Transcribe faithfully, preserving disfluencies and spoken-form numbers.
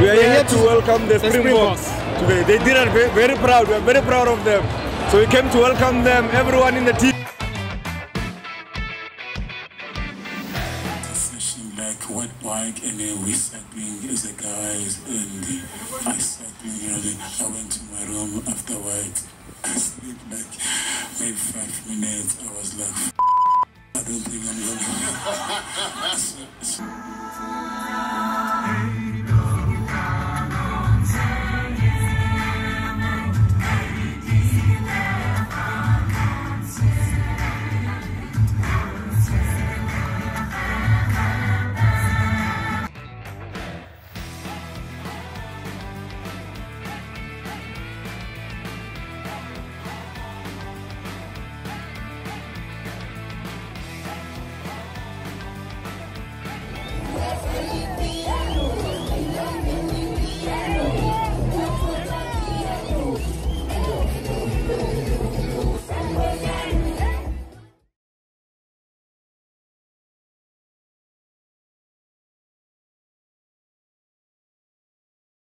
We are here to welcome the Springboks today. They did it very, very proud. We are very proud of them. So we came to welcome them, everyone in the team. Like what bike and then we cycling as the guys and the I cycling, you know, then I went to my room afterwards. I slept like maybe five minutes. I was like, I don't think I'm gonna.